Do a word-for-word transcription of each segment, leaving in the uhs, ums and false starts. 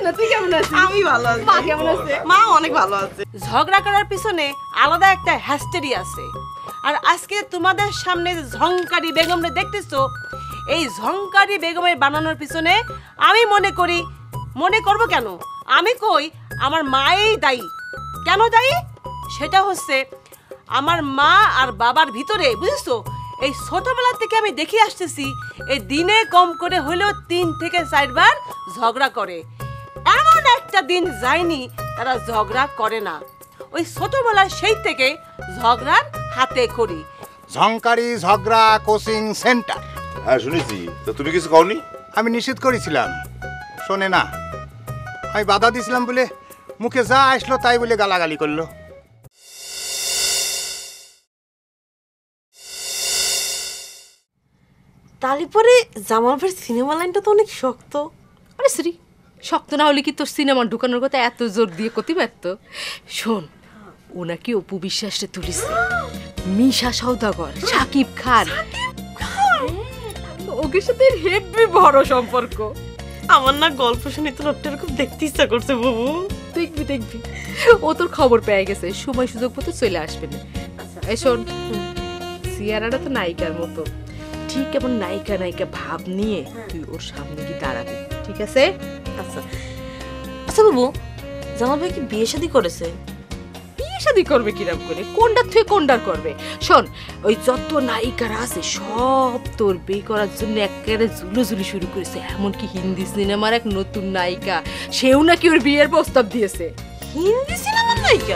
না, তুই কেমন আছিস? আমি ভালো আছি। মা কেমন আছে? মা অনেক ভালো আছে। ঝগড়া করার পিছনে আলাদা একটা হ্যাস্টেরি আছে। আর আজকে তোমাদের সামনে ঝংকারি বেগমরে দেখতেছো, এই ঝংকারি বেগমের বানানোর পিছনে আমি মনে করি, মনে করব কেন, আমি কই আমার মাই দায়ী। কেন দায়ী? সেটা হচ্ছে আমার মা আর বাবার ভিতরে, বুঝছো, এই ছোটবেলা থেকে আমি দেখে আসতেছি এই দিনে কম করে হলেও তিন থেকে চারবার ঝগড়া করে। এমন একটা দিন যায়নি তারা ঝগড়া করে না। ওই ছোটবেলায় সেই থেকে ঝগড়ার হাতে করি। ঝংকারি ঝগড়া কোচিং সেন্টার। হ্যাঁ শুনেছি, তো তুমি কিছু কওনি? আমি নিষেধ করেছিলাম, শোনে না। আমি বাধা দিছিলাম বলে মুখে যা আসলো তাই বলে গালাগালি করলো। তারপরে জামাল ভাইয়ের সিনেমা লাইনটা তো অনেক শক্ত। আরে শ্রী, শক্ত না হলে কি তোর সিনেমা ঢুকানোর কথা এত জোর দিয়ে করতে পারতো? শোন, ওনাকে অপু বিশ্বাসে তুলিছে, মিশা সওদাগর, সাকিব খান, ওদের সাথে হেভি বড় সম্পর্ক। আমার না গল্প শুনে তো লোকটার খুব দেখতে ইচ্ছা করছে বাবু। দেখবি দেখবি, ও তোর খবর পেয়ে গেছে, সময় সুযোগ মতো চলে আসবে না। এই শোন, সিয়ারাটা তো নায়িকার মতো, ঠিক এমন নায়িকা নায়িকা ভাব নিয়ে তুই ওর সামনে গিয়ে দাঁড়াবি, ঠিক আছে? আচ্ছা আচ্ছা বাবু, জামাল ভাই কি বিয়ে শাদী করেছে? বিয়ে শাদী করবে কিরম করে, কোনটার থেকে কোনটার করবে? শোন, ওই যত নায়িকারা আছে সব তোর বিয়ে করার জন্য একেবারে ঝুলোঝুলি শুরু করেছে। এমনকি হিন্দি সিনেমার এক নতুন নায়িকা, সেও নাকি ওর বিয়ের প্রস্তাব দিয়েছে। হিন্দি সিনেমার নায়িকা?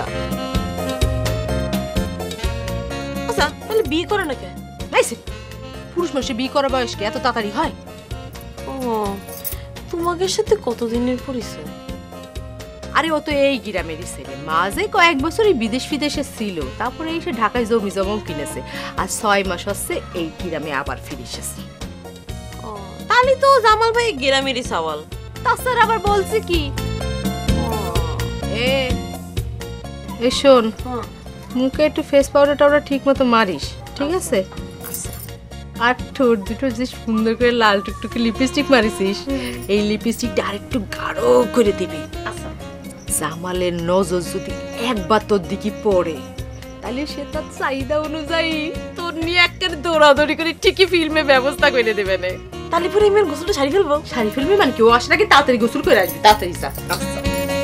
আচ্ছা তাহলে বিয়ে করে না কে? নাইছে, পুরুষ মানুষের বিয়ে করার বয়স কি এত তাড়াতাড়ি হয়? ও, তোমাদের সাথে কতদিনের পরিচয়? আরে ও তো এই গ্রামেরই ছেলে, মাঝে কয়েক বছরই বিদেশ বিদেশে ছিল, তারপরে এসে ঢাকায় জমি জমাও কিনেছে, আর ছয় মাস হচ্ছে এই গ্রামে আবার ফিরে এসেছে। ও, তাহলে তো জামাল ভাই গ্রামেরই সওয়াল। তাছাড়া আবার বলছে কি, এ এ শোন, মুখে একটু ফেস পাউডার টাউডার ঠিক মতো মারিস, ঠিক আছে? আর ঠোঁট দুটো যে সুন্দর করে লাল টুকটুকে লিপস্টিক মারিছিস, এই লিপস্টিকটা আর একটু গাঢ় করে দিবি। জামালের নজর যদি একবার তোর দিকে পড়ে, তাহলে সে তার চাহিদা অনুযায়ী তোর নিয়ে একটা দৌড়াদৌড়ি করে ঠিকই ফিল্মে ব্যবস্থা করে দেবে না। তাহলে পরে আমি গোসলটা সারি ফেলবো। শাড়ি ফেলবি মানে কি? ও আসলে নাকি তাড়াতাড়ি গোসল করে আসবি, তাড়াতাড়ি যা। আচ্ছা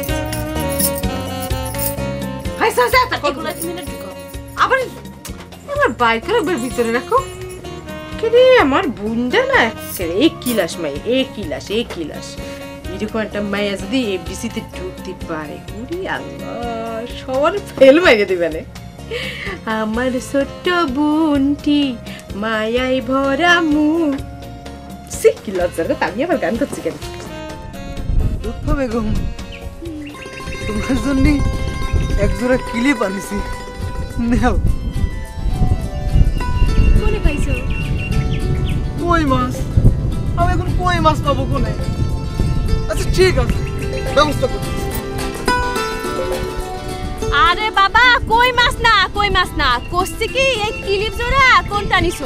ভাই যা যা, তা এগুলো এক মিনিট ঢুকাও। আবার আমার বাইক একবার ভিতরে রাখো। রে আমার বুনটা না এই কিলাস মাই, এ কিলাস এ কিলাস, এরকম একটা মাইয়া যদি এফডিসিতে ঢুকতে পারে, উরি আল্লাহ, সবার ফেল মাইরে দিবে না। আমার ছোট্ট বোনটি মায়াই ভরা মুখ, সে কি লজ্জার কথা, আমি আবার গান করছি কেন? লুৎফা বেগম, তোমার জন্য একজোড়া ক্লিপ আনিছি, নাও। মনে পাইছো? কই মাছ? আমি এখন কই মাছ পাবো কোনে? আচ্ছা ঠিক আছে, ব্যবস্থা করছি। আরে বাবা, কই মাছ না, কই মাছ না, কষছি কি এই ক্লিপ জোড়া কোনটা নিছো?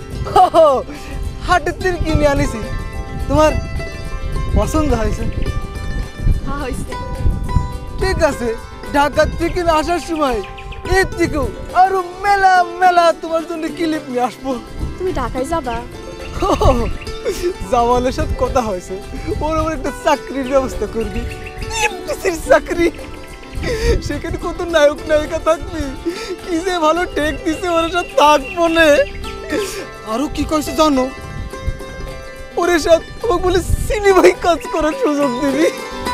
হাটের থেকে কিনে আনিছি, তোমার পছন্দ হয়েছে? হ্যাঁ হইছে। ঠিক আছে, ঢাকা থেকে আসার সময় এর থেকেও আরো মেলা মেলা তোমার জন্য ক্লিপ নিয়ে আসবো। তুমি ঢাকায় যাবা? জামালের সাথে কথা হয়েছে, ওর আমার একটা চাকরির ব্যবস্থা করবি, এমপিসির চাকরি। সেখানে কত নায়ক নায়িকা থাকবি, কি যে ভালো টেক দিছে, ওর সাথে থাকবো না। আরো কি কইছে জানো, ওর সাথে আমাকে বলে সিনেমায় কাজ করার সুযোগ দিবি।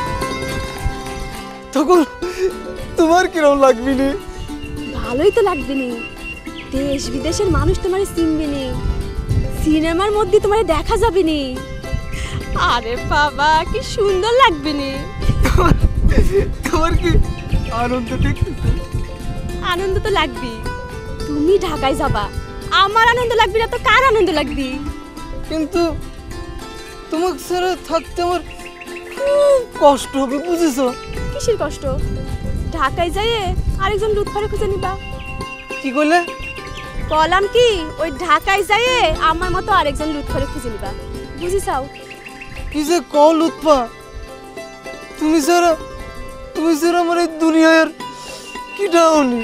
তখন তোমার কিরকম লাগবি নি? ভালোই তো লাগবে নি, দেশ বিদেশের মানুষ তোমারে চিনবে নি, সিনেমার মধ্যে তোমারে দেখা যাবে নি। আরে বাবা, কি সুন্দর লাগবে নি। তোমার কি আনন্দ দেখতেছে? আনন্দ তো লাগবে, তুমি ঢাকায় যাবা, আমার আনন্দ লাগবে না তো কার আনন্দ লাগবে? কিন্তু তোমাকে ছাড়া থাকতে আমার খুব কষ্ট হবে, বুঝেছো? কিসের কষ্ট? ঢাকায় যাইয়ে আরেকজন লুৎফারে খুঁজে নিবা। কি কইলে? বললাম কি, ওই ঢাকায় যাইয়ে আমার মতো আরেকজন লুৎফারে খুঁজে নিবা, বুঝিছাও? কি যে কও লুৎফা, তুমি ছাড়া তুমি ছাড়া আমার এই দুনিয়ায় আর কিটাও নেই।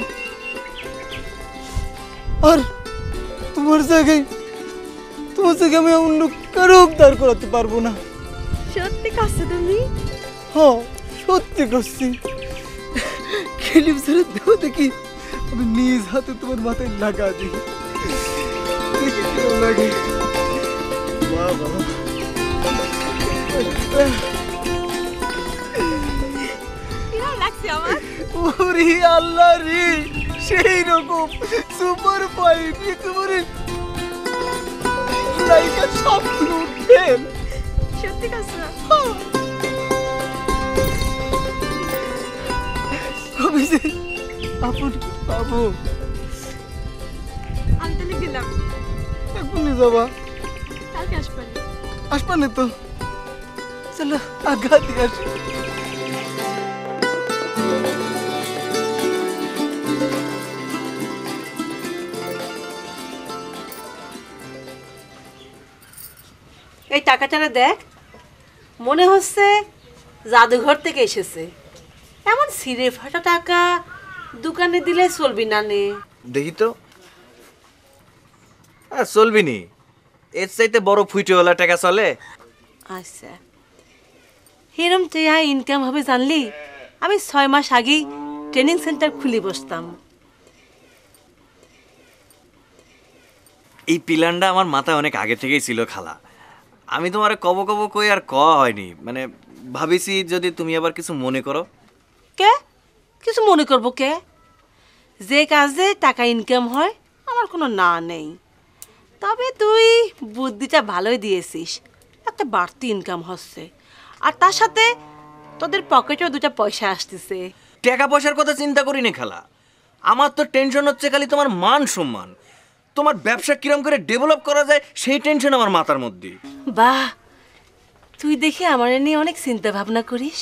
আর তোমার জায়গায় তোমার জায়গায় আমি অন্য কারো দাঁড় করাতে পারবো না। সত্যি কাছে তুমি? হ্যাঁ সত্যি করছি। ক্লিপ ছেড়ে দেও দেখি, আমি নিজ হাতে তোমার মাথায় লাগা দিই, দেখি কেমন লাগে। বাবা কিরকম লাগছে আমার? ওরে আল্লাহ রে, সেই রকম সুপার ফাইন একেবারে লাইকা সব ফেল। সত্যি কাছে? কবে যে আপন পাবো? আমি তাহলে গেলাম। এখনই যাবা? কালকে আসবেন? আসবা না তো, চলো আগা দিয়ে আসি। এই টাকাটা দেখ, মনে হচ্ছে জাদুঘর থেকে এসেছে। এমন ছিঁড়ে ফাটা টাকা দোকানে দিলে চলবি না নে। দেখি তো, হ্যাঁ চলবি নি, এর চাইতে বড় ফুইটেওয়ালা টাকা চলে। আচ্ছা, এরম টেয়া ইনকাম হবে জানলি আমি ছয় মাস আগেই ট্রেনিং সেন্টার খুলে বসতাম। এই প্ল্যানটা আমার মাথায় অনেক আগে থেকেই ছিল খালা। আমি তোমার কব কব কই আর ক হয়নি, মানে ভাবিছি যদি তুমি আবার কিছু মনে করো। কে কিছু মনে করবো কে? যে কাজে টাকা ইনকাম হয় আমার কোনো না নেই। তবে তুই বুদ্ধিটা ভালোই দিয়েছিস, একটা বাড়তি ইনকাম হচ্ছে, আর তার সাথে তোদের পকেটেও দুটা পয়সা আসতেছে। টাকা পয়সার কথা চিন্তা করি না খালা, আমার তো টেনশন হচ্ছে খালি তোমার মান সম্মান, তোমার ব্যবসা কিরম করে ডেভেলপ করা যায় সেই টেনশন আমার মাথার মধ্যে। বাহ, তুই দেখি আমার নিয়ে অনেক চিন্তা ভাবনা করিস।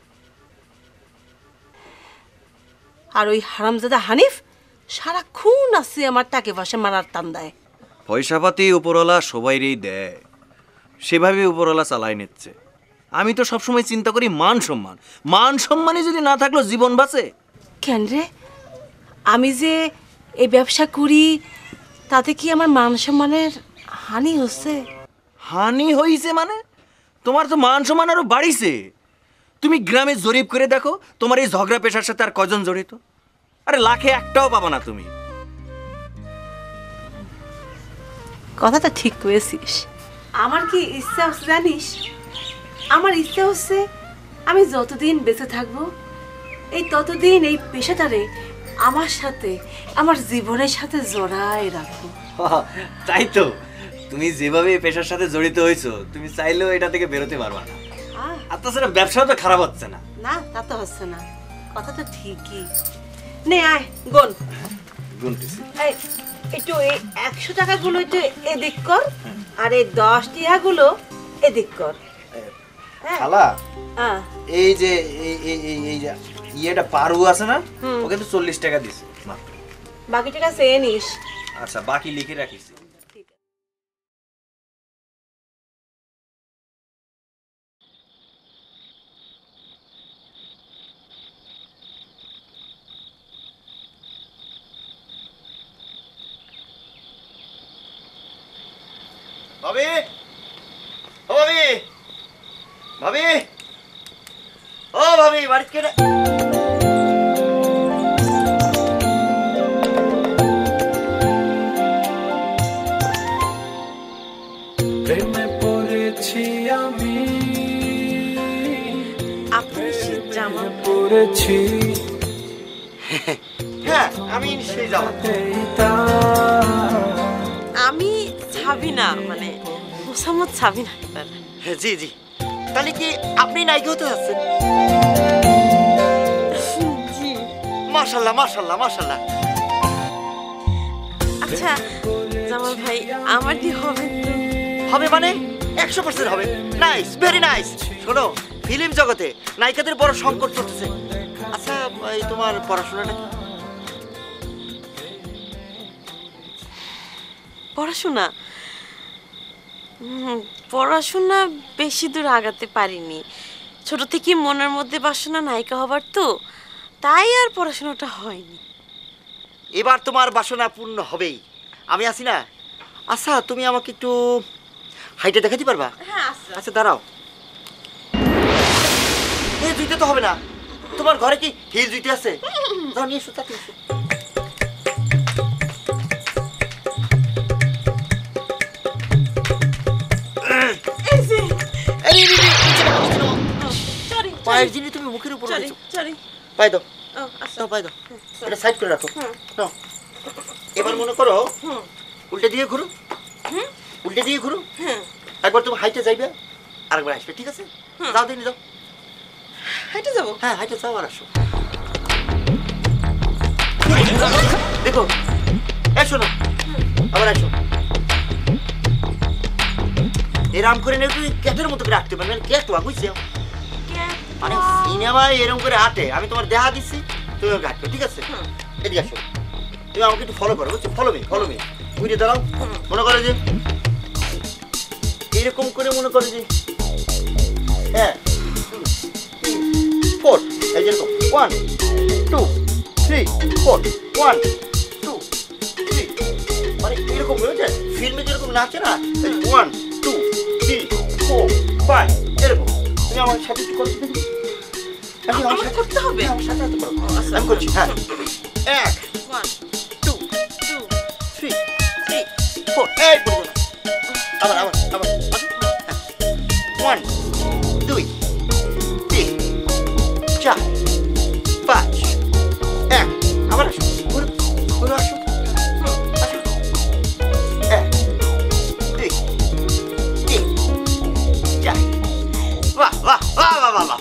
আর ওই হারামজাদা হানিফ সারাক্ষণ আছে আমার টাকে পয়সা মারার তান্দায়। পয়সাপাতি উপরওয়ালা সবাইরেই দেয়, সেভাবে উপরওয়ালা চালাই নিচ্ছে। আমি তো সবসময় চিন্তা করি মান সম্মান, মান সম্মানই যদি না থাকলো জীবন বাঁচে কেন রে? আমি যে এই ব্যবসা করি তাতে কি আমার মান সম্মানের হানি হচ্ছে? হানি হইছে মানে? তোমার তো মান সম্মান আরো বাড়িছে। তুমি গ্রামে জরিপ করে দেখো তোমার এই ঝগড়া পেশার সাথে আর কজন জড়িত? আরে লাখে একটাও পাবা না তুমি। কথাটা ঠিক করেছিস। আমার কি ইচ্ছা হচ্ছে জানিস? আমার ইচ্ছা হচ্ছে আমি যতদিন বেঁচে থাকবো এই ততদিন এই পেশাটারে আমার সাথে, আমার জীবনের সাথে জড়ায় রাখবো। তাই তো, তুমি যেভাবে এই পেশার সাথে জড়িত হয়েছো তুমি চাইলেও এটা থেকে বেরোতে পারবা না। আর তাছাড়া ব্যবসাও তো খারাপ হচ্ছে না। না, তা তো হচ্ছে না, কথা তো ঠিকই। নে আয় গোন, গুনতেছি। এই একটু এই একশো টাকাগুলো একটু এদিক কর, আর এই দশ টাকাগুলো এদিক কর। খালা, হ্যাঁ, এই যে এই এই এই এই যে ইয়েটা পারু আছে না, ওকে তো চল্লিশ টাকা দিছে মাত্র। বাকি টাকা চেয়ে নিস। আচ্ছা, বাকি লিখে রাখিস। ভাবি, ও ভাবি, ভাবি, ও ভাবি, বাড়িতে কে? প্রেমে পড়েছি আমি, আপনি শীত জামা পড়েছি। হ্যাঁ, আমি সেই যাবো। আমি ছাবি না, মানে মোসাম্মদ ছাবি না। জি জি, তাহলে কি আপনি নায়িকা হতে যাচ্ছেন? জি। মাশাআল্লাহ মাশাআল্লাহ মাশাআল্লাহ। আচ্ছা জামাল ভাই, আমার কি হবে তো? হবে মানে একশো পার্সেন্ট হবে। Nice, very nice. শোনো, ফিল্ম জগতে নায়িকাদের বড় সংকট চলতেছে। আচ্ছা, এই তোমার পড়াশোনাটা কি? পড়াশোনা উম, পড়াশোনা বেশি দূর আগাতে পারিনি। ছোট থেকে মনের মধ্যে বাসনা নায়িকা হবার তো, তাই আর পড়াশোনাটা হয়নি। এবার তোমার বাসনা পূর্ণ হবেই। আমি আছি না। আচ্ছা তুমি আমাকে একটু হাইটে দেখাতে পারবা? হ্যাঁ আচ্ছা দাঁড়াও। এই জুইতে তো হবে না। তোমার ঘরে কি হিল জুইতে আছে? যাও নিয়ে এসো, তাকে এসো। পায়ের জিনিস তুমি মুখের উপর রেখেছো। পায়ে দাও, দাও পায়ে দাও। এটা সাইড করে রাখো। নাও। এবার মনে করো উল্টে দিয়ে ঘুরো, উল্টে দিয়ে ঘুরো। একবার তুমি হাইটে যাইবে, আরেকবার আসবে, ঠিক আছে? যাও দিন, যাও। হাইটে যাবো? হ্যাঁ হাইটে যাও আর আসো। দেখো, এসো না, আবার আসো। এরম করে নেই তুই ক্যাটের মতো করে আটতে পারবেন। ক্যাট ওয়া বুঝছে? মানে সিনেমায় এরকম করে আটে। আমি তোমার দেহা দিচ্ছি, তুমি ওকে আটবে, ঠিক আছে? এদিকে আসো। তুমি আমাকে একটু ফলো করো, বুঝছো? Follow me, follow me. বুঝে দাঁড়াও। মনে করো যে এরকম করে মনে করো যে হ্যাঁ ফোর, এই যেরকম one two three four, one two three, মানে এরকম বুঝেছে? ফিল্মে যেরকম নাচে না, one two three four five, এরকম। তুমি আমার সাথে একটু করতে দেখি। আমার করতে হবে? আমার সাথে সাথে করো। আমি করছি। হ্যাঁ, এক one two two three three four, এই পড়বো না। আবার আবার আবার ওয়ান দুই তিন চার পাঁচ, এক, আবার আসো, ঘুরো ঘুরো, আসো আসো, এক দুই তিন চার। বাহ বাহ বাহ বাহ বাহ বাহ।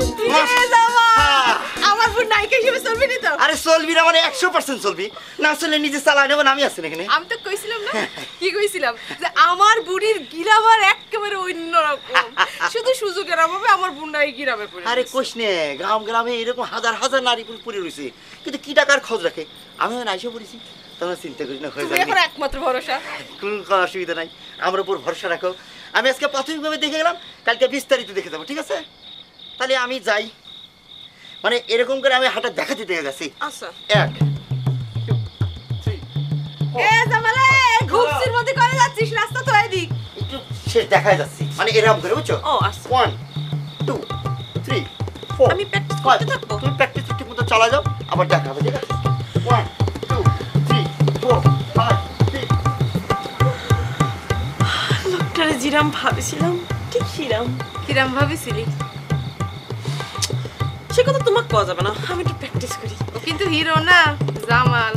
আমার বোন নায়িকা হিসেবে চলবি না তো? আরে চলবি না মানে একশো পার্সেন্ট চলবি। না চললে নিজে চালাই নেবো। আমি আছি না এখানে। আমি তো কইছিলাম না, কি কইছিলাম যে আমার বুড়ির গিরামার একেবারে অন্যরকম, শুধু সুযোগের অভাবে আমার বুনটাই গিরামে পড়ে। আরে কোশ নে, গ্রাম গ্রামে এরকম হাজার হাজার নারী পড়ে রয়েছে, কিন্তু কি টাকার খোঁজ রাখে। আমিও নাইসে পড়েছি, তোমরা চিন্তা করি না, হয়ে তুমি যাবে। এখন একমাত্র ভরসা। কোনো কোনো অসুবিধা নাই, আমার উপর ভরসা রাখো। আমি আজকে প্রাথমিকভাবে দেখে গেলাম, কালকে বিস্তারিত দেখে যাবো, ঠিক আছে? তাহলে আমি যাই। মানে এরকম করে আমি হাঁটা দেখাতে দেখে গেছি। আচ্ছা। এক এ জামালে ঘুপসির মধ্যে করে যাচ্ছিস, রাস্তা তো এদিক। একটু শেষ দেখাই যাচ্ছি, মানে এরকম করে, বুঝছো? ও আচ্ছা। ওয়ান টু থ্রি ফোর, আমি প্র্যাকটিস করতে থাকবো? তুমি প্র্যাকটিস ঠিক মতো চালা যাও, আবার দেখা হবে, ঠিক আছে? One two three four five six. লোকটারে জিরাম ভাবেছিলাম, ঠিক হিরাম। কিরাম ভাবিছিলি? সে কথা তোমাকে পাওয়া যাবে না, আমি একটু প্র্যাকটিস করি। ও কিন্তু হিরো না, জামাল।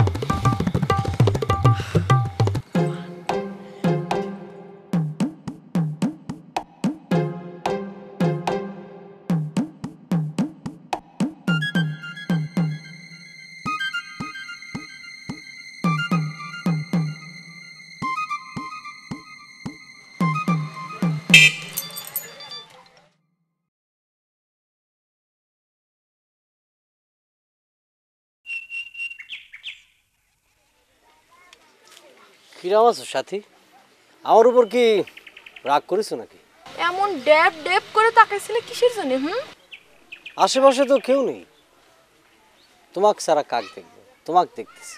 কিরাম আছো সাথী? আমার উপর কি রাগ করেছো নাকি? এমন ড্যাব ড্যাব করে তাকাইছিলে কিসের জন্য? হুম, আশেপাশে তো কেউ নেই, তোমাকে সারা কাক দেখবে, তোমাকে দেখতেছি।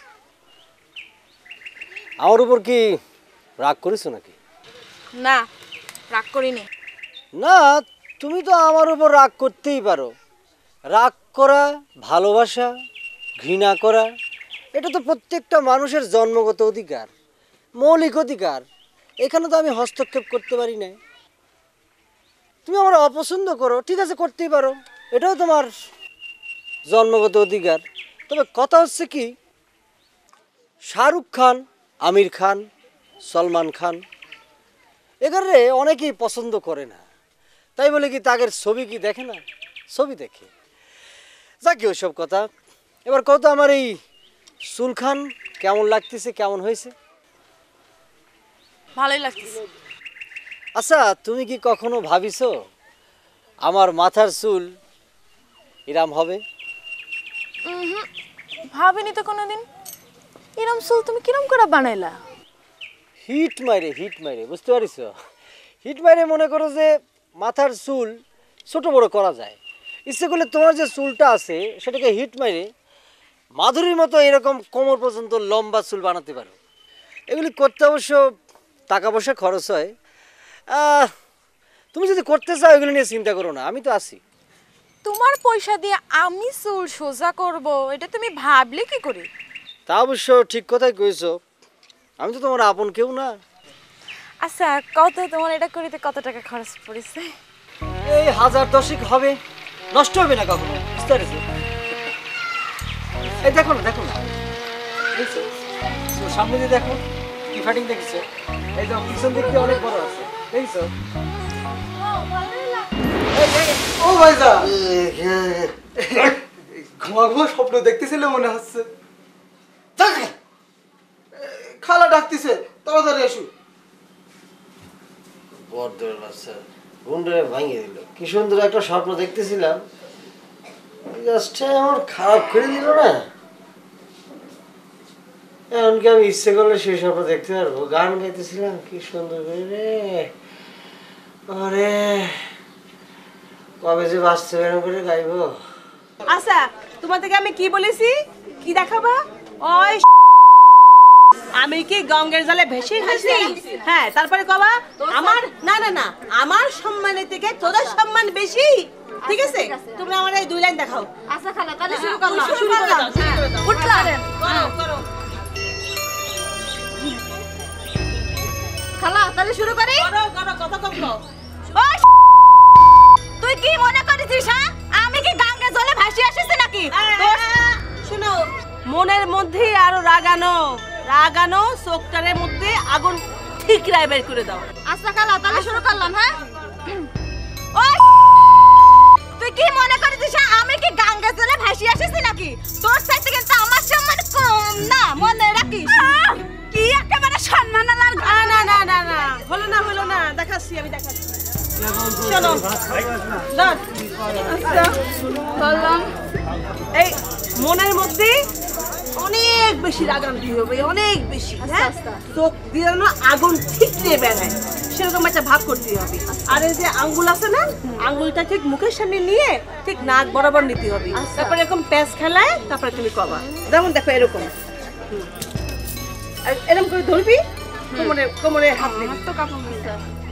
আমার উপর কি রাগ করেছো নাকি? না, রাগ করিনি। না, তুমি তো আমার উপর রাগ করতেই পারো। রাগ করা, ভালোবাসা, ঘৃণা করা, এটা তো প্রত্যেকটা মানুষের জন্মগত অধিকার, মৌলিক অধিকার। এখানে তো আমি হস্তক্ষেপ করতে পারি না। তুমি আমার অপছন্দ করো, ঠিক আছে, করতেই পারো, এটাও তোমার জন্মগত অধিকার। তবে কথা হচ্ছে কি, শাহরুখ খান, আমির খান, সলমান খান, এখানে অনেকেই পছন্দ করে না। তাই বলে কি তাদের ছবি কি দেখে না? ছবি দেখে। যাক কি ওইসব কথা। এবার কত আমার এই চুল খান কেমন লাগতেছে, কেমন হয়েছে? ভালোই লাগতেছে। আচ্ছা, তুমি কি কখনো ভাবিছো আমার মাথার চুল এরম হবে? ভাবিনি তো কোনোদিন। এরম চুল তুমি কিরম করে বানাইলা? হিট মাইরে, হিট মাইরে, বুঝতে পারিস? হিট মাইরে মনে করো যে মাথার চুল ছোট বড় করা যায়। ইচ্ছে করলে তোমার যে চুলটা আছে সেটাকে হিট মারে মাধুরীর মতো এরকম কোমর পর্যন্ত লম্বা চুল বানাতে পারো। এগুলি করতে অবশ্য টাকা পয়সা খরচ হয়। তুমি যদি করতে চাও এগুলো নিয়ে চিন্তা করো না, আমি তো আছি। তোমার পয়সা দিয়ে আমি চুল সোজা করব এটা তুমি ভাবলে কি করে? তা অবশ্য ঠিক কথাই কইছো, আমি তো তোমার আপন কেউ না। আচ্ছা কত তোমার এটা করিতে কত টাকা খরচ পড়েছে? এই হাজার দশেক হবে, নষ্ট হবে না কখনো, বুঝতে পেরেছো? এই দেখো না দেখো না দেখছো সামনে দিয়ে দেখো কি ফাটিং দেখছো, এই যে পিছন দিক দিয়ে অনেক বড় আছে দেখছো। ও ভাইজা ঘুমা ঘুমা স্বপ্ন দেখতেছিলে মনে হচ্ছে। খালা ডাকতেছে, তাড়াতাড়ি এসো। বড়দের বাচ্চা গুন্ডে ভাঙিয়ে দিল। কি সুন্দর একটা স্বপ্ন দেখতেছিলাম, আমার খারাপ করে দিল না। এমনকি আমি ইচ্ছে করলে সেই স্বপ্ন দেখতে পারবো। গান গাইতেছিলাম কি সুন্দর করে রে, আরে কবে যে বাস্তবায়ন করে গাইবো। আচ্ছা তোমাদেরকে আমি কি বলেছি, কি দেখাবা? ওই আমি কি গঙ্গের জলে ভেসে গেছি? হ্যাঁ, তারপরে কবা আমার না না না আমার সম্মানের থেকে তোদের সম্মান বেশি। ঠিক আছে, তোমরা আমার এই দুই লাইন দেখাও। আচ্ছা খালা তাহলে শুরু করলাম। শুরু করলাম, উঠলাম। করো করো খালা তাহলে শুরু করি। করো করো কত কম কও। ওই তুই কি মনে করিস হ্যাঁ আমি কি গঙ্গা জলে ভাসি আসিছি নাকি? শোনো, মনের মধ্যে আরো রাগানো রাগানো চোখটার মধ্যে আগুন ঠিকরাই বের করে দাও। আচ্ছা খালা তাহলে শুরু করলাম। হ্যাঁ ওই তুই কি মনে করিস আমি কি গঙ্গা জলে ভাসি আসিছি নাকি? তোর সাথে কিন্তু আমার সম্মান কম না, মনে রাখিস। কি একেবারে সম্মান আর না না না না হলো না হলো না, দেখাচ্ছি আমি দেখাচ্ছি। চলো দাঁড়। আচ্ছা বললাম এই মনের মধ্যে অনেক বেশি রাগান্তি হবে, অনেক বেশি। হ্যাঁ চোখ দিয়ে যেন আগুন ঠিকরে বেড়ায় সেরকম একটা ভাব করতে হবে। আর এই যে আঙ্গুল আছে না, আঙ্গুলটা ঠিক মুখের সামনে নিয়ে ঠিক নাক বরাবর নিতে হবে। তারপর এরকম প্যাচ খেলায় তারপরে তুমি কবা। যেমন দেখো এরকম এরকম করে ধরবি, কোমরে কোমরে হাত দিবি। তো কাপড় মিশা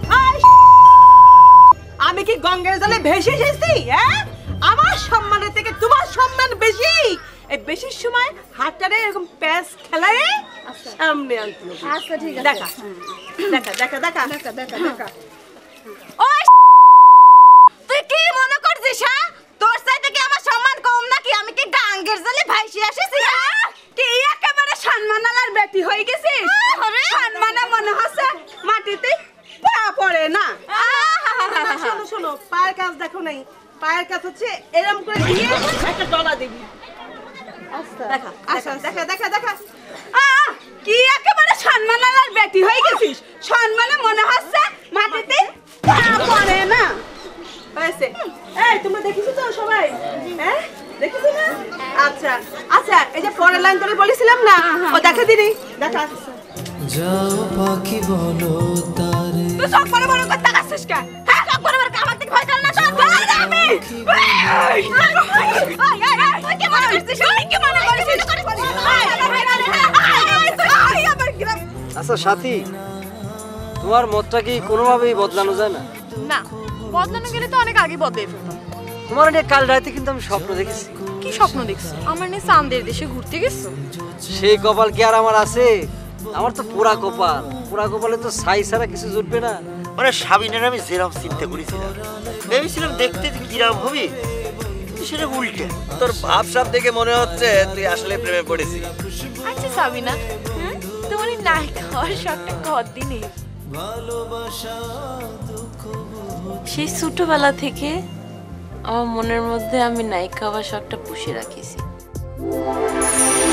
আমি কি গঙ্গার জলে ভেসে এসেছি? হ্যাঁ আমার সম্মানের থেকে তোমার সম্মান বেশি। এই বেশির সময় হাতটারে এরকম প্যাচ খেলায় সামনে আনতে হবে। আচ্ছা ঠিক আছে। দেখা দেখা দেখা দেখা দেখা দেখা দেখা ওই তুই কি মনে করছিস হ্যাঁ তোর সাথে কি আমার সম্মান কম নাকি? আমি কি গঙ্গার জলে ভাসি আসিছি? হ্যাঁ কি একেবারে সম্মানালার বেটি হয়ে গেছিস? সম্মানে মনে হচ্ছে মাটিতে পা পড়ে না। শোনো শোনো, পায়ের কাজ দেখো নাই, পায়ের কাজ হচ্ছে এরকম করে দিয়ে একটা ডলা দিবি। দেখা দেখা দেখা দেখা দেখা আহ কি একেবারে সম্মানালার বেটি হয়ে গেছিস? সম্মানে মনে হচ্ছে মাটিতে পা পড়ে না। হয়েছে। এই তোমরা দেখিছো তো সবাই? হ্যাঁ দেখিছো না? আচ্ছা আচ্ছা এই যে পরের লাইন করে বলেছিলাম না, ও দেখা দিনি দেখা। যাও পাখি বলো তারে তুই সব বড় বড় কথা কাছিস কা? হ্যাঁ সব বড় বড় আমার থেকে ভয় করে না সব বড় আমি। আই আই আই তুই কি মনে করছিস? তুই কি মনে করছিস? আই আই আবার কি? আচ্ছা সাথী, তোমার মতটা কি কোনোভাবেই বদলানো যায় না? না বদলানো গেলে তো অনেক আগে বদলে ফেলতাম। তোমার নিয়ে কাল রাতে কিন্তু আমি স্বপ্ন দেখেছি। কি স্বপ্ন দেখছো? আমার নিয়ে চাঁদের দেশে ঘুরতে গেছো? সেই কপাল কি আর আমার আছে? আমার তো পুরা কপাল, পুরা কপালে তো ছাই ছাড়া কিছু জুটবে না। মানে সাবিনের আমি যেরকম চিন্তা করেছিলাম, ভেবেছিলাম দেখতে কিরকম হবি, সেটা উল্টে। তোর ভাবসাব দেখে মনে হচ্ছে তুই আসলে প্রেমে পড়েছিস। আচ্ছা সাবিনা, তোমার এই নায়িকা হওয়ার শখটা কতদিনে? সেই ছোটবেলা থেকে আমার মনের মধ্যে আমি নায়িকা হওয়ার শখটা পুষে রাখিছি।